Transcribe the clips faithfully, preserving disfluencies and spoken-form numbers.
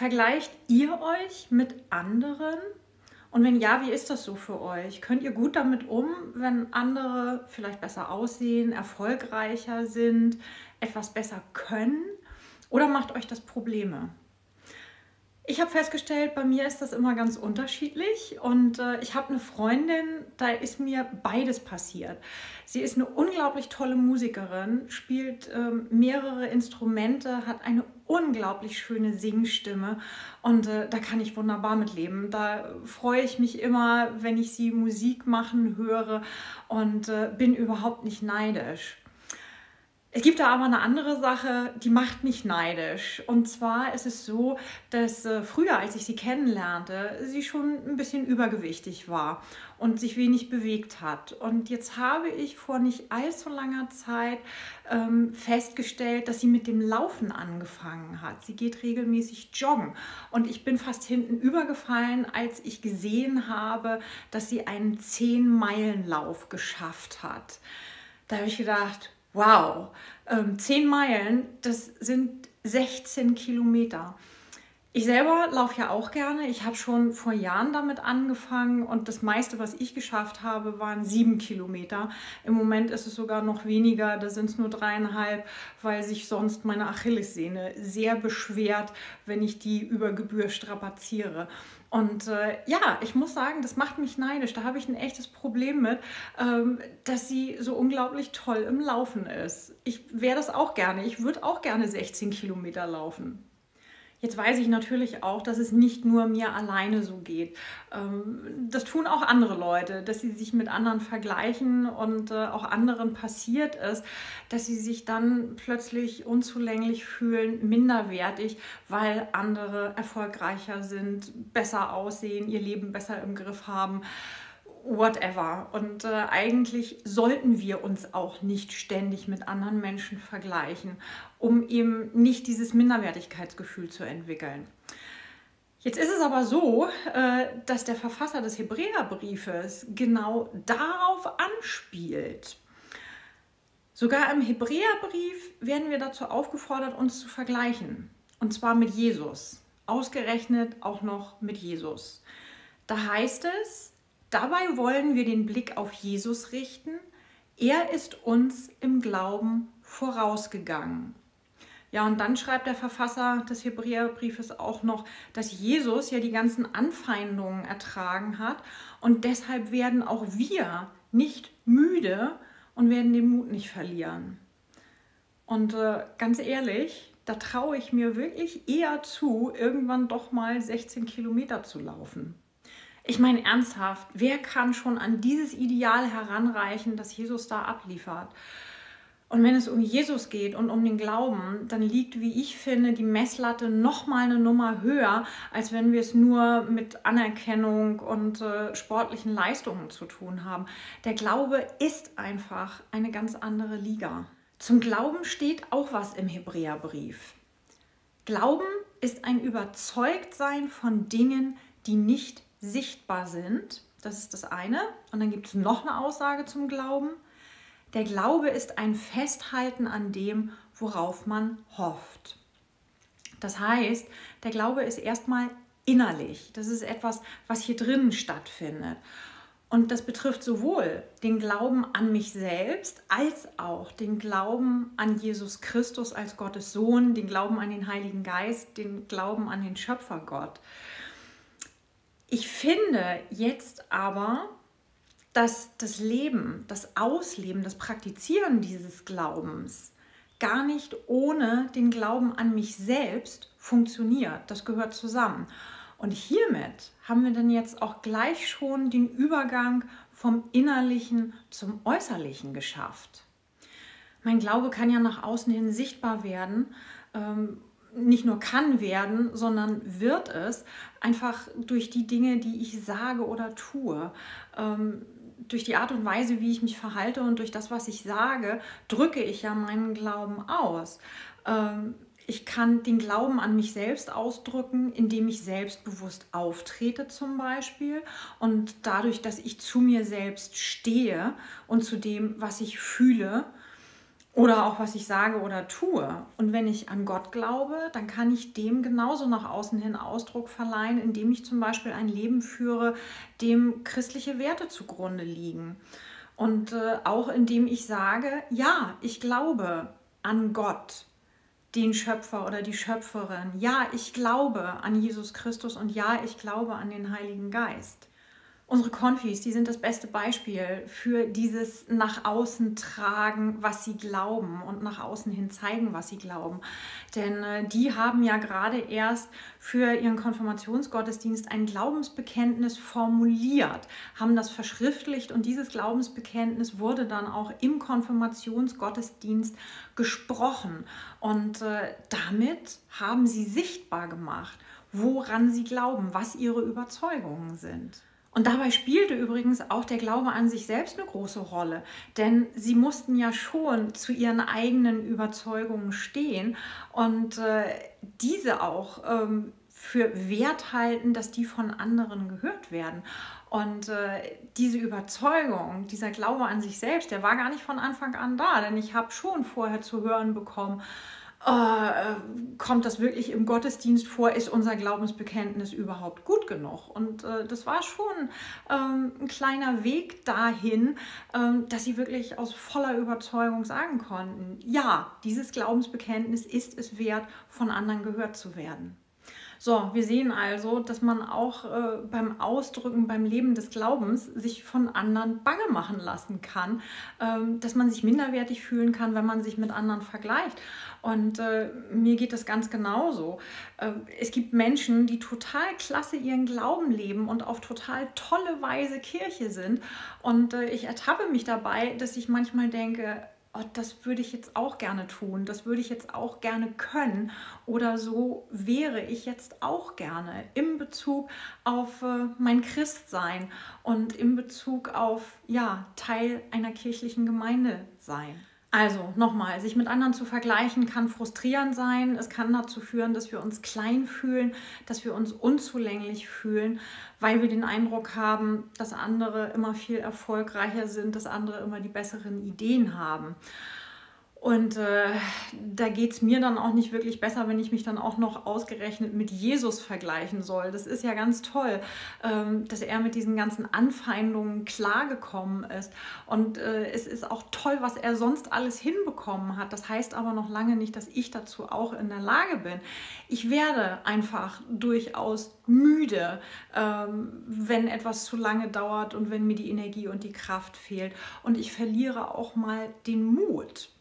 Vergleicht ihr euch mit anderen? Und wenn ja, wie ist das so für euch? Könnt ihr gut damit um, wenn andere vielleicht besser aussehen, erfolgreicher sind, etwas besser können? Oder macht euch das Probleme? Ich habe festgestellt, bei mir ist das immer ganz unterschiedlich und äh, ich habe eine Freundin, da ist mir beides passiert. Sie ist eine unglaublich tolle Musikerin, spielt ähm, mehrere Instrumente, hat eine unglaublich schöne Singstimme und äh, da kann ich wunderbar mit leben. Da freue ich mich immer, wenn ich sie Musik machen höre und äh, bin überhaupt nicht neidisch. Es gibt da aber eine andere Sache, die macht mich neidisch. Und zwar ist es so, dass äh, früher, als ich sie kennenlernte, sie schon ein bisschen übergewichtig war und sich wenig bewegt hat. Und jetzt habe ich vor nicht allzu langer Zeit ähm, festgestellt, dass sie mit dem Laufen angefangen hat. Sie geht regelmäßig joggen. Und ich bin fast hinten übergefallen, als ich gesehen habe, dass sie einen zehn-Meilen-Lauf geschafft hat. Da habe ich gedacht, wow, ähm, zehn Meilen, das sind sechzehn Kilometer. Ich selber laufe ja auch gerne. Ich habe schon vor Jahren damit angefangen und das meiste, was ich geschafft habe, waren sieben Kilometer. Im Moment ist es sogar noch weniger, da sind es nur dreieinhalb, weil sich sonst meine Achillessehne sehr beschwert, wenn ich die über Gebühr strapaziere. Und äh, ja, ich muss sagen, das macht mich neidisch. Da habe ich ein echtes Problem mit, ähm, dass sie so unglaublich toll im Laufen ist. Ich wäre das auch gerne. Ich würde auch gerne sechzehn Kilometer laufen. Jetzt weiß ich natürlich auch, dass es nicht nur mir alleine so geht. Das tun auch andere Leute, dass sie sich mit anderen vergleichen und auch anderen passiert ist, dass sie sich dann plötzlich unzulänglich fühlen, minderwertig, weil andere erfolgreicher sind, besser aussehen, ihr Leben besser im Griff haben. Whatever. Und äh, eigentlich sollten wir uns auch nicht ständig mit anderen Menschen vergleichen, um eben nicht dieses Minderwertigkeitsgefühl zu entwickeln. Jetzt ist es aber so, äh, dass der Verfasser des Hebräerbriefes genau darauf anspielt. Sogar im Hebräerbrief werden wir dazu aufgefordert, uns zu vergleichen. Und zwar mit Jesus. Ausgerechnet auch noch mit Jesus. Da heißt es, dabei wollen wir den Blick auf Jesus richten. Er ist uns im Glauben vorausgegangen. Ja, und dann schreibt der Verfasser des Hebräerbriefes auch noch, dass Jesus ja die ganzen Anfeindungen ertragen hat und deshalb werden auch wir nicht müde und werden den Mut nicht verlieren. Und äh, ganz ehrlich, da traue ich mir wirklich eher zu, irgendwann doch mal sechzehn Kilometer zu laufen. Ich meine ernsthaft, wer kann schon an dieses Ideal heranreichen, das Jesus da abliefert? Und wenn es um Jesus geht und um den Glauben, dann liegt, wie ich finde, die Messlatte noch mal eine Nummer höher, als wenn wir es nur mit Anerkennung und äh, sportlichen Leistungen zu tun haben. Der Glaube ist einfach eine ganz andere Liga. Zum Glauben steht auch was im Hebräerbrief. Glauben ist ein Überzeugtsein von Dingen, die nicht sichtbar sind. Das ist das eine. Und dann gibt es noch eine Aussage zum Glauben. Der Glaube ist ein Festhalten an dem, worauf man hofft. Das heißt, der Glaube ist erstmal innerlich. Das ist etwas, was hier drinnen stattfindet. Und das betrifft sowohl den Glauben an mich selbst als auch den Glauben an Jesus Christus als Gottes Sohn, den Glauben an den Heiligen Geist, den Glauben an den Schöpfergott. Ich finde jetzt aber, dass das Leben, das Ausleben, das Praktizieren dieses Glaubens gar nicht ohne den Glauben an mich selbst funktioniert. Das gehört zusammen. Und hiermit haben wir dann jetzt auch gleich schon den Übergang vom Innerlichen zum Äußerlichen geschafft. Mein Glaube kann ja nach außen hin sichtbar werden, ähm, nicht nur kann werden, sondern wird es einfach durch die Dinge, die ich sage oder tue. Ähm, durch die Art und Weise, wie ich mich verhalte und durch das, was ich sage, drücke ich ja meinen Glauben aus. Ähm, ich kann den Glauben an mich selbst ausdrücken, indem ich selbstbewusst auftrete zum Beispiel und dadurch, dass ich zu mir selbst stehe und zu dem, was ich fühle. oder auch was ich sage oder tue. Und wenn ich an Gott glaube, dann kann ich dem genauso nach außen hin Ausdruck verleihen, indem ich zum Beispiel ein Leben führe, dem christliche Werte zugrunde liegen. Und äh, auch indem ich sage, ja, ich glaube an Gott, den Schöpfer oder die Schöpferin. Ja, ich glaube an Jesus Christus und ja, ich glaube an den Heiligen Geist. Unsere Konfis, die sind das beste Beispiel für dieses nach außen tragen, was sie glauben und nach außen hin zeigen, was sie glauben. Denn äh, die haben ja gerade erst für ihren Konfirmationsgottesdienst ein Glaubensbekenntnis formuliert, haben das verschriftlicht und dieses Glaubensbekenntnis wurde dann auch im Konfirmationsgottesdienst gesprochen. Und äh, damit haben sie sichtbar gemacht, woran sie glauben, was ihre Überzeugungen sind. Und dabei spielte übrigens auch der Glaube an sich selbst eine große Rolle, denn sie mussten ja schon zu ihren eigenen Überzeugungen stehen und äh, diese auch ähm, für wert halten, dass die von anderen gehört werden. Und äh, diese Überzeugung, dieser Glaube an sich selbst, der war gar nicht von Anfang an da, denn ich habe schon vorher zu hören bekommen, Äh, kommt das wirklich im Gottesdienst vor? Ist unser Glaubensbekenntnis überhaupt gut genug? Und äh, das war schon ähm, ein kleiner Weg dahin, ähm, dass sie wirklich aus voller Überzeugung sagen konnten, ja, dieses Glaubensbekenntnis ist es wert, von anderen gehört zu werden. So, wir sehen also, dass man auch äh, beim Ausdrücken, beim Leben des Glaubens sich von anderen bange machen lassen kann, ähm, dass man sich minderwertig fühlen kann, wenn man sich mit anderen vergleicht. Und äh, mir geht das ganz genauso. Äh, es gibt Menschen, die total klasse ihren Glauben leben und auf total tolle Weise Kirche sind. Und äh, ich ertappe mich dabei, dass ich manchmal denke, oh, das würde ich jetzt auch gerne tun, das würde ich jetzt auch gerne können oder so wäre ich jetzt auch gerne in Bezug auf äh, mein Christsein und in Bezug auf ja, Teil einer kirchlichen Gemeinde sein. Also nochmal, sich mit anderen zu vergleichen kann frustrierend sein. Es kann dazu führen, dass wir uns klein fühlen, dass wir uns unzulänglich fühlen, weil wir den Eindruck haben, dass andere immer viel erfolgreicher sind, dass andere immer die besseren Ideen haben. Und äh, da geht es mir dann auch nicht wirklich besser, wenn ich mich dann auch noch ausgerechnet mit Jesus vergleichen soll. Das ist ja ganz toll, ähm, dass er mit diesen ganzen Anfeindungen klargekommen ist. Und äh, es ist auch toll, was er sonst alles hinbekommen hat. Das heißt aber noch lange nicht, dass ich dazu auch in der Lage bin. Ich werde einfach durchaus müde, ähm, wenn etwas zu lange dauert und wenn mir die Energie und die Kraft fehlt. Und ich verliere auch mal den Mut.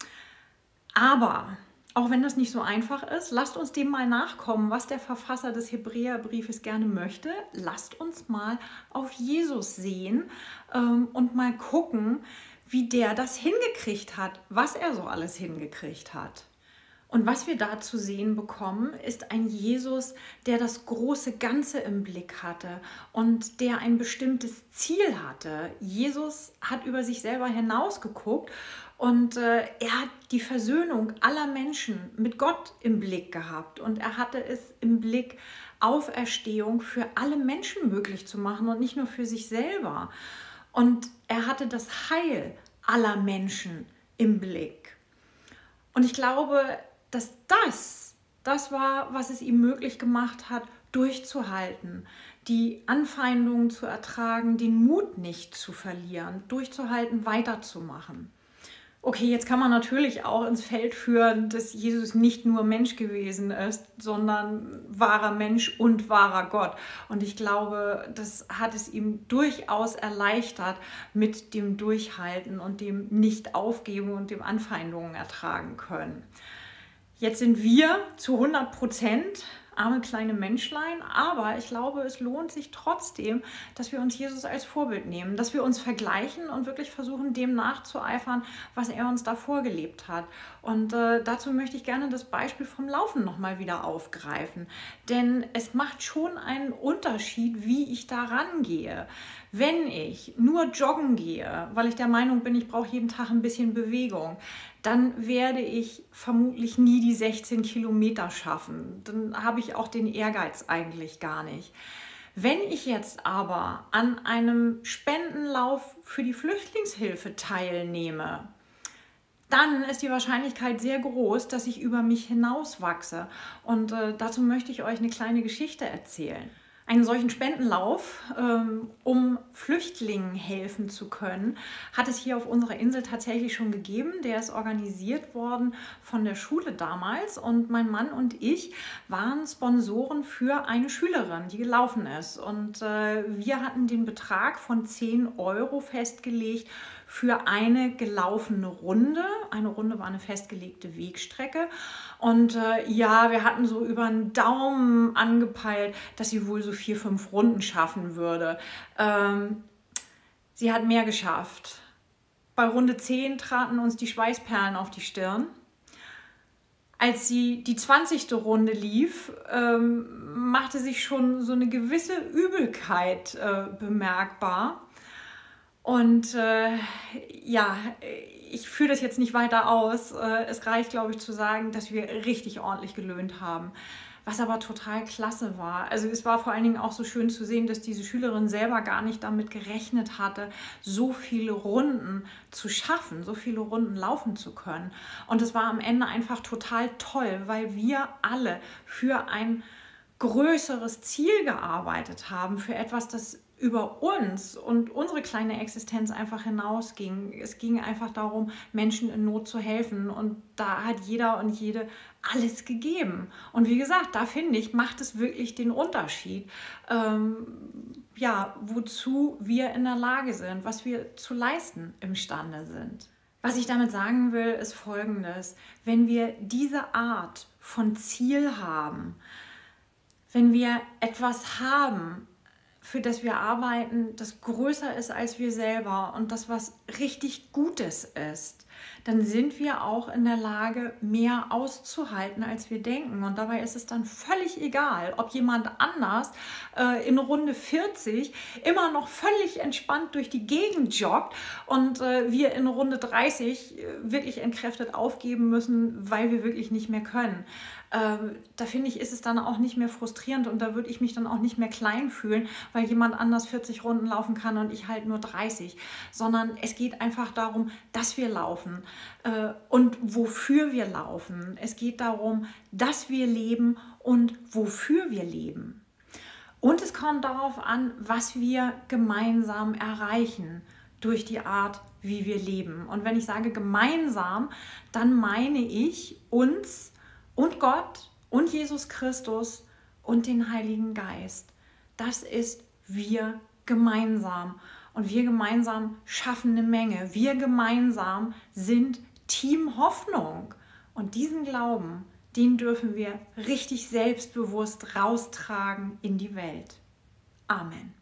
Aber auch wenn das nicht so einfach ist, lasst uns dem mal nachkommen, was der Verfasser des Hebräerbriefes gerne möchte. Lasst uns mal auf Jesus sehen ähm, und mal gucken, wie der das hingekriegt hat, was er so alles hingekriegt hat. Und was wir da zu sehen bekommen, ist ein Jesus, der das große Ganze im Blick hatte und der ein bestimmtes Ziel hatte. Jesus hat über sich selber hinausgeguckt und äh, er hat die Versöhnung aller Menschen mit Gott im Blick gehabt. Und er hatte es im Blick, Auferstehung für alle Menschen möglich zu machen und nicht nur für sich selber. Und er hatte das Heil aller Menschen im Blick. Und ich glaube, dass das, das war, was es ihm möglich gemacht hat, durchzuhalten, die Anfeindungen zu ertragen, den Mut nicht zu verlieren, durchzuhalten, weiterzumachen. Okay, jetzt kann man natürlich auch ins Feld führen, dass Jesus nicht nur Mensch gewesen ist, sondern wahrer Mensch und wahrer Gott. Und ich glaube, das hat es ihm durchaus erleichtert mit dem Durchhalten und dem Nicht-Aufgeben und dem Anfeindungen ertragen können. Jetzt sind wir zu hundert Prozent arme kleine Menschlein, aber ich glaube, es lohnt sich trotzdem, dass wir uns Jesus als Vorbild nehmen, dass wir uns vergleichen und wirklich versuchen, dem nachzueifern, was er uns da vorgelebt hat. Und äh, dazu möchte ich gerne das Beispiel vom Laufen nochmal wieder aufgreifen, denn es macht schon einen Unterschied, wie ich da rangehe. Wenn ich nur joggen gehe, weil ich der Meinung bin, ich brauche jeden Tag ein bisschen Bewegung, dann werde ich vermutlich nie die sechzehn Kilometer schaffen. Dann habe ich auch den Ehrgeiz eigentlich gar nicht. Wenn ich jetzt aber an einem Spendenlauf für die Flüchtlingshilfe teilnehme, dann ist die Wahrscheinlichkeit sehr groß, dass ich über mich hinaus wachse. Und äh, dazu möchte ich euch eine kleine Geschichte erzählen. Einen solchen Spendenlauf, ähm, um Flüchtlingen helfen zu können, hat es hier auf unserer Insel tatsächlich schon gegeben. Der ist organisiert worden von der Schule damals und mein Mann und ich waren Sponsoren für eine Schülerin, die gelaufen ist. Und äh, wir hatten den Betrag von zehn Euro festgelegt für eine gelaufene Runde. Eine Runde war eine festgelegte Wegstrecke. Und äh, ja, wir hatten so über einen Daumen angepeilt, dass sie wohl so vier, fünf Runden schaffen würde. Ähm, sie hat mehr geschafft. Bei Runde zehn traten uns die Schweißperlen auf die Stirn. Als sie die zwanzigste Runde lief, ähm, machte sich schon so eine gewisse Übelkeit äh, bemerkbar. Und äh, ja, ich führe das jetzt nicht weiter aus. Äh, es reicht, glaube ich, zu sagen, dass wir richtig ordentlich gelöhnt haben. Was aber total klasse war. Also es war vor allen Dingen auch so schön zu sehen, dass diese Schülerin selber gar nicht damit gerechnet hatte, so viele Runden zu schaffen, so viele Runden laufen zu können. Und es war am Ende einfach total toll, weil wir alle für ein größeres Ziel gearbeitet haben, für etwas, das über uns und unsere kleine Existenz einfach hinausging. Es ging einfach darum, Menschen in Not zu helfen und da hat jeder und jede alles gegeben. Und wie gesagt, da finde ich, macht es wirklich den Unterschied, ähm, ja, wozu wir in der Lage sind, was wir zu leisten imstande sind. Was ich damit sagen will, ist Folgendes: Wenn wir diese Art von Ziel haben, wenn wir etwas haben, für das wir arbeiten, das größer ist als wir selber und das was richtig Gutes ist, dann sind wir auch in der Lage, mehr auszuhalten, als wir denken. Und dabei ist es dann völlig egal, ob jemand anders äh, in Runde vierzig immer noch völlig entspannt durch die Gegend joggt und äh, wir in Runde dreißig äh, wirklich entkräftet aufgeben müssen, weil wir wirklich nicht mehr können. Ähm, da finde ich, ist es dann auch nicht mehr frustrierend und da würde ich mich dann auch nicht mehr klein fühlen, weil jemand anders vierzig Runden laufen kann und ich halt nur dreißig, sondern es geht einfach darum, dass wir laufen äh, und wofür wir laufen. Es geht darum, dass wir leben und wofür wir leben. Und es kommt darauf an, was wir gemeinsam erreichen durch die Art, wie wir leben. Und wenn ich sage gemeinsam, dann meine ich uns und Gott und Jesus Christus und den Heiligen Geist. Das ist wir gemeinsam. Und wir gemeinsam schaffen eine Menge. Wir gemeinsam sind Team Hoffnung. Und diesen Glauben, den dürfen wir richtig selbstbewusst raustragen in die Welt. Amen.